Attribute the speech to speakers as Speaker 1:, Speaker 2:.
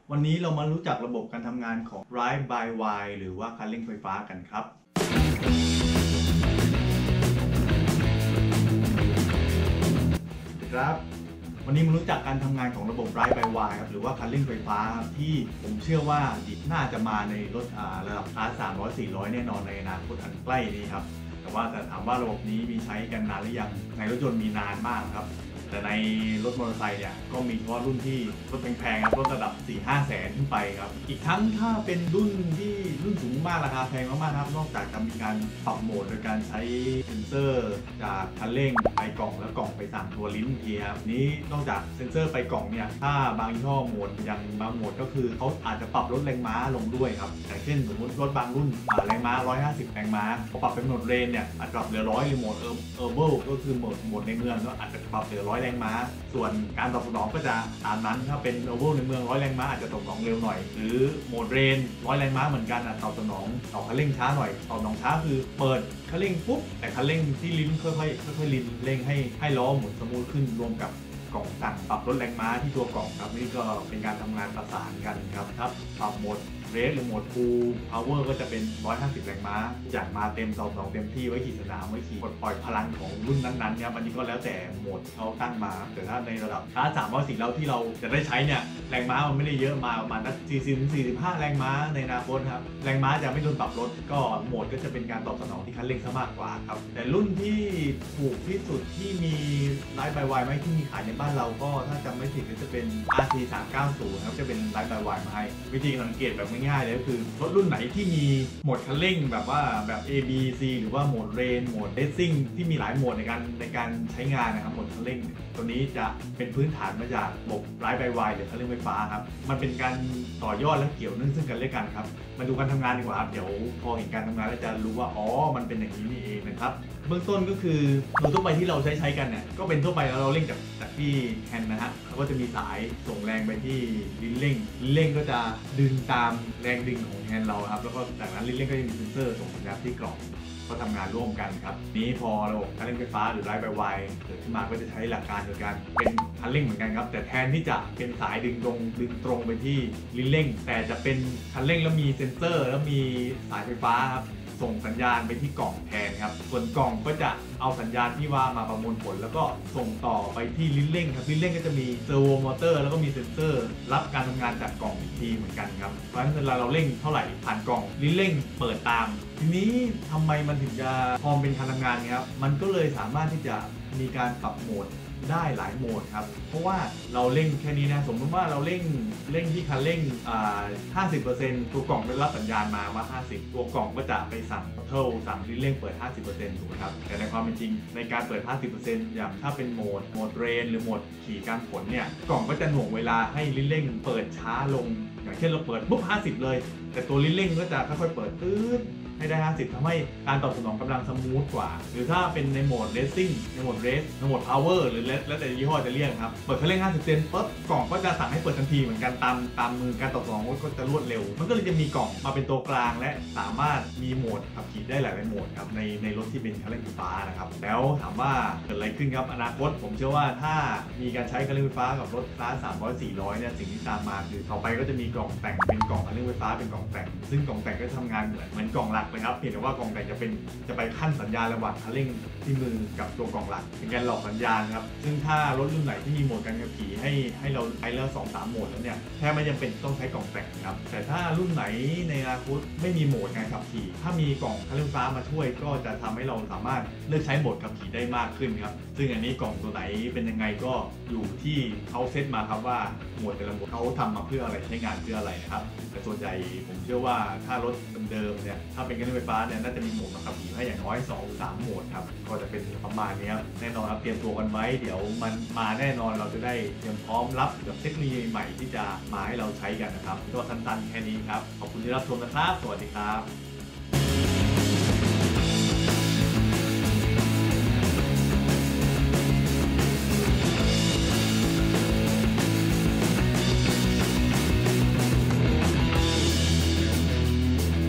Speaker 1: วันนี้เรามารู้จักระบบการทำงานของ Drive by Wire หรือว่าคันเร่งไฟฟ้ากันครับวันนี้มารู้จักการทำงานของระบบ Drive by Wire ครับหรือว่าคันเร่งไฟฟ้าที่ผมเชื่อว่าน่าจะมาในรถระดับคลาส300 400แน่นอนในอนาคตอันใกล้นี้ครับแต่ถามว่าระบบนี้มีใช้กันนานหรือยังในรถยนต์มีนานมากครับแต่ในรถมอเตอร์ไซค์เนี่ยก็มีเฉพาะรุ่นที่รถแพงๆครับรถระดับ 4-5 แสนขึ้นไปครับอีกทั้งถ้าเป็นรุ่นสูงมากราคาแพงมากๆครับนอกจากจะมีการปรับโหมดโดยการใช้เซ็นเซอร์จากคันเร่งไปกล่องแล้วกล่องไปสั่งตัวลิ้นทีครับนี้นอกจากเซ็นเซอร์ไปกล่องเนี่ยถ้าบางยี่ห้อโหมดอย่างบางโหมดก็คือเขาอาจจะปรับลดแรงม้าลงด้วยครับอย่างเช่นสมมติรถบางรุ่นแรงม้า150แรงม้าพอปรับเป็นโหมดเรนเนี่ยอาจจะปรับเหลือ100หรือโหมดเบิลก็คือโหมดในเมืองก็อาจจะปรับเหลือ100แรงม้าส่วนการตอบสนองก็จะตามนั้นถ้าเป็นเบิลในเมือง100แรงม้าอาจจะตอบสนองเร็วหน่อยหรือโหมดเรน100แรงม้าเหมือนกันตอบสนองต่อคันเร่งช้าหน่อยตอบสนองช้าคือเปิดคันเร่งปุ๊บแต่คันเร่งที่ลิ้นค่อยๆลิ้นเร่งให้ล้อหมุนสมูทขึ้นรวมกับกล่องสั่งปรับลดแรงม้าที่ตัวกล่องครับนี่ก็เป็นการทำงานประสานกันครับปรับโหมดเรสหรือโหมดฟูลพาวเวอร์ก็จะเป็น150แรงม้าจากมาเต็ม2เต็มที่ไว้ขี่สนามไว้ขี่ปล่อยพลังของรุ่นนั้นๆครับอันนี้ก็แล้วแต่โหมดเขาตั้งมาแต่ถ้าในระดับคลาส300แล้วที่เราจะได้ใช้เนี่ยแรงม้ามันไม่ได้เยอะมาประมาณ40-45แรงม้าในอนาคตครับแรงม้าจะไม่โดนปรับลดก็โหมดก็จะเป็นการตอบสนองที่คันเร่งซะมากกว่าครับแต่รุ่นที่ถูกที่สุดที่มีไลฟ์บายไวร์ไหมที่มีขายในบ้านเราก็ถ้าจำไม่ผิดก็จะเป็น RT390 ครับจะเป็นไลฟ์บายไวร์มาให้วิธีสังเกตแบบง่ายๆเลยก็คือรถรุ่นไหนที่มีโหมดคันเร่งแบบว่าแบบ A B C หรือว่าโหมดเรนโหมดเรซซิ่งที่มีหลายโหมดในการใช้งานนะครับโหมดคันเร่งตัวนี้จะเป็นพื้นฐานมาจากระบบไลฟ์บายไวร์หรือคันเร่งไฟฟ้าครับมันเป็นการต่อยอดและเกี่ยวเนื่องซึ่งกันและกันครับมาดูการทำงานดีกว่าครับเดี๋ยวพอเห็นการทำงานแล้วจะรู้ว่าอ๋อมันเป็นอย่างนี้นี่เองนะครับเบื้องต้นก็คือโดยทั่วไปที่เราใช้กันเนี่ยก็เป็นทั่วไปแล้วเราเร่งจากที่แฮนด์นะฮะแล้วก็จะมีสายส่งแรงไปที่ลิ้นเร่งก็จะดึงตามแรงดึงของแฮนด์เราครับแล้วก็จากนั้นลิ้นเร่งก็จะมีเซ็นเซอร์ส่งสัญญาณที่กล่องก็ทำงานร่วมกันครับนี้พอระบบคันเร่งไฟฟ้าหรือไลฟ์บายไวร์เกิดขึ้นมาก็จะใช้หลักการโดยการเป็นคันเร่งเหมือนกันครับแต่แทนที่จะเป็นสายดึงตรงไปที่ลิ้นเร่งแต่จะเป็นคันเร่งแล้วมีเซ็นเซอร์แล้วมีสายไฟฟ้าครับส่งสัญญาณไปที่กล่องแทนครับส่วนกล่องก็จะเอาสัญญาณที่ว่ามาประมวลผลแล้วก็ส่งต่อไปที่ลิ้นเร่งครับลิ้นเร่งก็จะมีเซอร์โวมอเตอร์แล้วก็มีเซ็นเซอร์รับการทำงานจากกล่องอีกทีเหมือนกันครับเพราะฉะนั้นเวลาเราเร่งเท่าไหร่ผ่านกล่องลิ้นเร่งเปิดตามทีนี้ทำไมมันถึงจะพอเป็นการทำงานครับมันก็เลยสามารถที่จะมีการปรับโหมดได้หลายโหมดครับเพราะว่าเราเร่งแค่นี้นะสมมติว่าเราเร่งที่คันเร่ง50%ตัวกล่องได้รับสัญญาณมาว่า50ตัวกล่องก็จะไปสั่งสั่งลิ้นเร่งเปิด 50% ถูกไหมครับแต่ในความเป็นจริงในการเปิด 50% อย่างถ้าเป็นโหมดเรนหรือโหมดขี่การผลเนี่ยกล่องก็จะหน่วงเวลาให้ลิ้นเร่งเปิดช้าลงอย่างเช่นเราเปิดปุ๊บ50เลยแต่ตัวลิ้นเร่งก็จะค่อยๆเปิดตื้อให้ได้50ทำให้การตอบสนองกำลังสมูทกว่าหรือถ้าเป็นในโหมดเรซซิ่งในโหมดเรสในโหมดพาวเวอร์หรือแล้วแต่ยี่ห้อจะเรียกครับเปิดคันเร่ง50%ปุ๊บกล่องก็จะสั่งให้เปิดทันทีเหมือนกันตามมือการตอบสนองก็จะรวดเร็วมันก็เลยจะมีกล่องมาเป็นตัวกลางและสามารถมีโหมดขับขี่ได้หลายๆโหมดครับในรถที่เป็นคันเร่งไฟฟ้านะครับแล้วถามว่าเกิดอะไรขึ้นครับอนาคตผมเชื่อว่าถ้ามีการใช้คันเร่งไฟฟ้ากับรถคลาส300-400เนี่ยสิ่งที่ตามมาคือต่อไปก็จะมีกล่องแต่งเป็นกล่องคันเร่งไฟฟ้าเป็นกล่องแต่งซึ่งกล่องแต่งก็ทำงานเหมือนกล่องหลักนะครับเพียงแต่ว่ากล่องแต่งจะไปขั้นสัญญาณระหว่างคันเร่งที่มือกับตัวกล่องหลักเป็นการหลอกสัญญาณครับซึ่งถ้ารถรุ่นไหนที่มีโหมดการขับขี่ให้เราใช้แล้ว2-3โหมดแล้วเนี่ยแทบไม่จำเป็นต้องใช้กล่องแต่งครับแต่ถ้ารุ่นไหนในอนาคตไม่มีโหมดการขับขี่ถ้ามีกล่องคันเร่งไฟฟ้ามาช่วยก็จะทำให้เราสามารถเลือกใช้โหมดขับขี่ได้มากขึ้นครับซึ่งอันนี้กล่องตัวไหนเป็นยังไงก็อยู่ที่เขาเซตมาครับว่าโหมดแต่ละโหมดเขาทำมาเพื่ออะไรใช้งานเพื่ออะไรนะครับแต่ส่วนใหญ่ผมเชื่อว่าถ้ารถเดิมเนี่ยถ้าเป็นคันเร่งไฟฟ้าเนี่ยน่าจะมีโหมดขับขี่ให้อย่างน้อย2-3โหมดครับก็จะเป็นประมาณนี้ครับแน่นอนครับเตรียมตัวกันไว้เดี๋ยวมันมาแน่นอนเราจะได้เตรียมพร้อมรับกับเทคโนโลยีใหม่ที่จะมาให้เราใช้กันนะครับก็สั้นๆแค่นี้ครับขอบคุณที่รับชมนะครับสวัสดีครับ